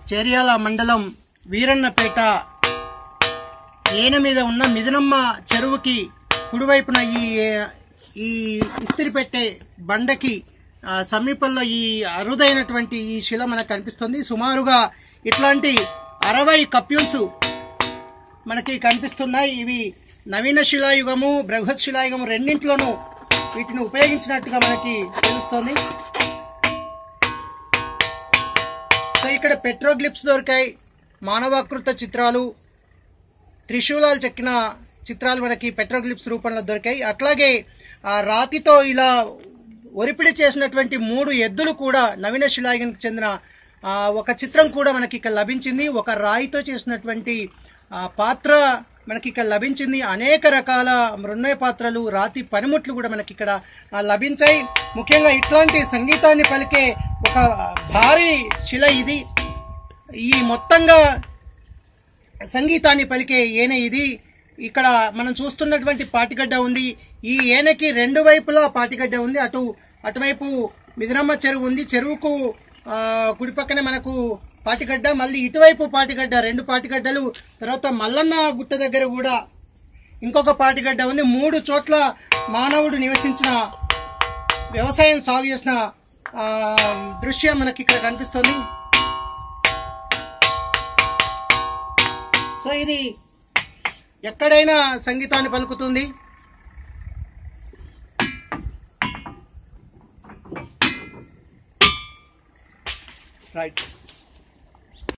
చేర్యాల మండలం వీరన్నపేట ఏన మీద ఉన్న మిదనమ్మ చెరువుకి కుడివైపున ఈ ఇస్త్రీ పెట్టే బండకి సమీపంలో ఈ అరుదైనటువంటి ఈ శిల మనకు కనిపిస్తుంది. సుమారుగా ఇట్లాంటి 60 కప్యూల్స్ మనకి కనిపిస్తున్నాయి. ఇవి నవీన శిలాయుగము, బృహత్ శిలాయుగము రెండింటిలోనూ వీటిని ఉపయోగించినట్టుగా మనకి తెలుస్తుంది. సో ఇక్కడ పెట్రోగ్లిప్స్ దొరికాయి, మానవాకృత చిత్రాలు, త్రిశూలాలు చెక్కిన చిత్రాలు మనకి పెట్రోగ్లిప్స్ రూపంలో దొరికాయి. అట్లాగే ఆ రాతితో ఇలా ఒరిపిడి చేసినటువంటి 3 ఎద్దులు కూడా నవీన శిలాయుగానికి చెందిన ఒక చిత్రం కూడా మనకి ఇక్కడ లభించింది. ఒక రాయితో చేసినటువంటి పాత్ర మనకి ఇక్కడ లభించింది. అనేక రకాల మృణ్మయ పాత్రలు, రాతి పనిముట్లు కూడా మనకి ఇక్కడ లభించాయి. ముఖ్యంగా ఇట్లాంటి సంగీతాన్ని పలికే ఒక భారీ శిల ఇది. ఈ మొత్తంగా సంగీతాన్ని పలికే ఏన ఇది. ఇక్కడ మనం చూస్తున్నటువంటి పాటిగడ్డ ఉంది. ఈ ఏనకి 2 వైపులా పాటిగడ్డ ఉంది. అటువైపు మిదనమ్మ చెరువు ఉంది. చెరువుకు కుడి పక్కనే మనకు పాటిగడ్డ, మళ్ళీ ఇటువైపు పాటిగడ్డ, 2 పాటిగడ్డలు. తర్వాత మల్లన్న గుట్ట దగ్గర కూడా ఇంకొక పాటిగడ్డ ఉంది. 3 చోట్ల మానవుడు నివసించిన, వ్యవసాయం సాగు చేసిన దృశ్యం మనకి ఇక్కడ కనిపిస్తుంది. సో ఇది ఎక్కడైనా సంగీతాన్ని పలుకుతుంది. రైట్.